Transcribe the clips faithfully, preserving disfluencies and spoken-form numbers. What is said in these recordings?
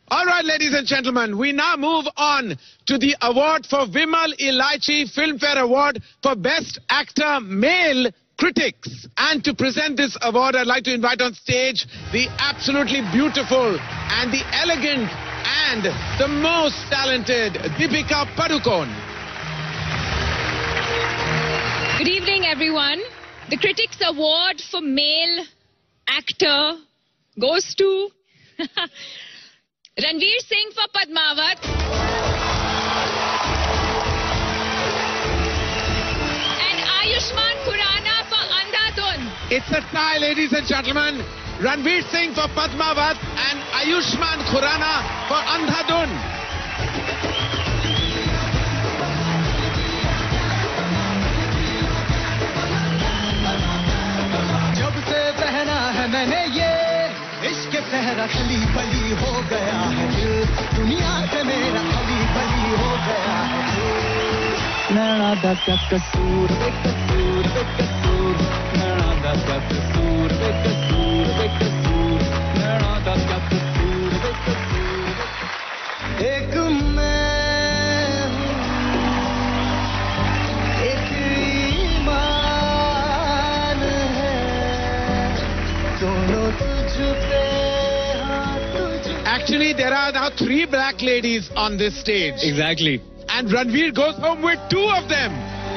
All right, ladies and gentlemen, we now move on to the award for Vimal Ilaichi Filmfare Award for Best Actor Male Critics. And to present this award, I'd like to invite on stage the absolutely beautiful and the elegant and the most talented Deepika Padukone. Good evening, everyone. The Critics Award for Male Actor goes to Ranveer Singh for Padmavat and Ayushmann Khurrana for Andhadhun. It's a tie, ladies and gentlemen. Ranveer Singh for Padmavat and Ayushmann Khurrana for Andhadhun. जब से पहना है मैंने ये इश्क सहरा खली बली हो गया है दिल दुनिया से मेरा खली बली हो गया है नैना दा कसूर बेकसूर बेकसूर नैना दा कसूर बेकसूर बेकसूर नैना दा कसूर बेकसूर एक मैं एक ईमान है दोनों तुझ पे Actually, there are now three black ladies on this stage. Exactly. And Ranveer goes home with two of them.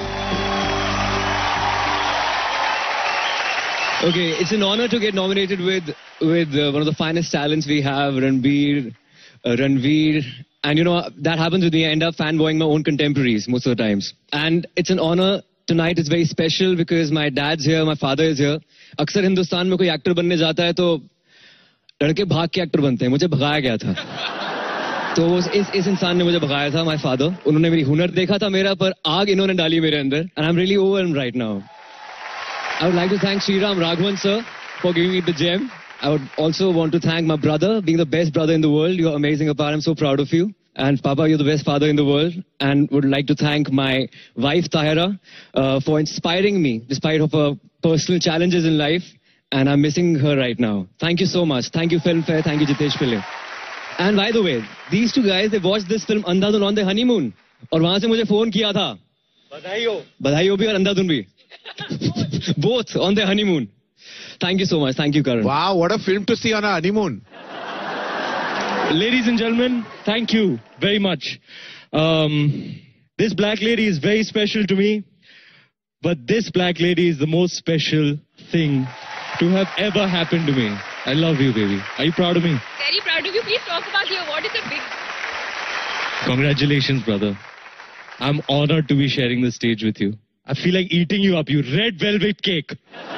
Okay, it's an honor to get nominated with with uh, one of the finest talents we have, Ranveer, uh, Ranveer. And you know, that happens with me. I end up fanboying my own contemporaries most of the times. And it's an honor. Tonight is very special because my dad's here, my father is here. अक्सर हिंदुस्तान में कोई actor बनने जाता है तो लड़के भाग के एक्टर बनते हैं. मुझे भगाया गया था. तो इस इस इंसान ने मुझे भगाया था, my father. उन्होंने मेरी हुनर देखा था मेरा, पर आग इन्होंने डाली मेरे अंदर. And I'm really overwhelmed right now. I would like to thank Sriram Raghavan sir for giving me the gem. I would also want to thank my brother, being the best brother in the world. You're amazing, Apar. I'm so proud of you. And Papa, you're the best father in the world. And would like to thank my wife, Tahira, uh, for inspiring me despite of her personal challenges in life. And I'm missing her right now. Thank you so much. Thank you, Filmfare. Thank you, Jitesh Pillai. And by the way, these two guys, they watched this film Andhadhun on their honeymoon. और वहाँ से मुझे phone किया था. बधाई हो. बधाई हो भी और अंधाधुन भी. Both on their honeymoon. Thank you so much. Thank you, Karan. Wow, what a film to see on a honeymoon. Ladies and gentlemen, thank you very much. Um, this black lady is very special to me. But this black lady is the most special thing to have ever happened to me. I love you, baby. Are you proud of me? Very proud of you. Please talk about the award. It's a big... Congratulations, brother. I'm honored to be sharing the stage with you. I feel like eating you up, you red velvet cake.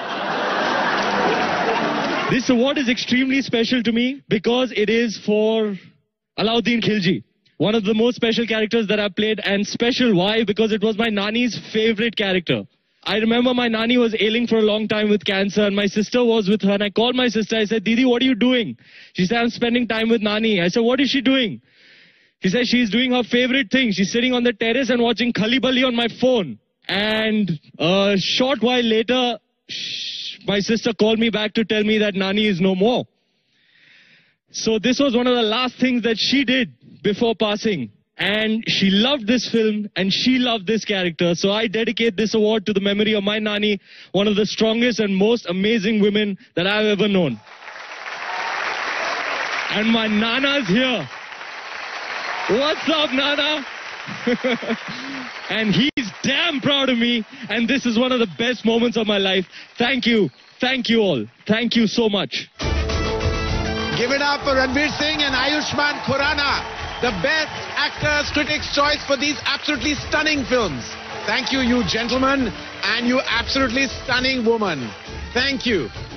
This award is extremely special to me because it is for Alauddin Khilji. One of the most special characters that I've played, and special why? Because it was my Nani's favorite character. I remember my Nani was ailing for a long time with cancer and my sister was with her and I called my sister. I said, Didi, what are you doing? She said, I'm spending time with Nani. I said, what is she doing? She said, she's doing her favorite thing. She's sitting on the terrace and watching Khali Bali on my phone. And a short while later, my sister called me back to tell me that Nani is no more. So this was one of the last things that she did before passing. And she loved this film and she loved this character. So I dedicate this award to the memory of my Nani, one of the strongest and most amazing women that I've ever known. And my Nana's here. What's up, Nana? And he's damn proud of me. And this is one of the best moments of my life. Thank you. Thank you all. Thank you so much. Give it up for Ranveer Singh and Ayushmann Khurrana, the best actors' critics' choice for these absolutely stunning films. Thank you, you gentlemen, and you absolutely stunning woman. Thank you.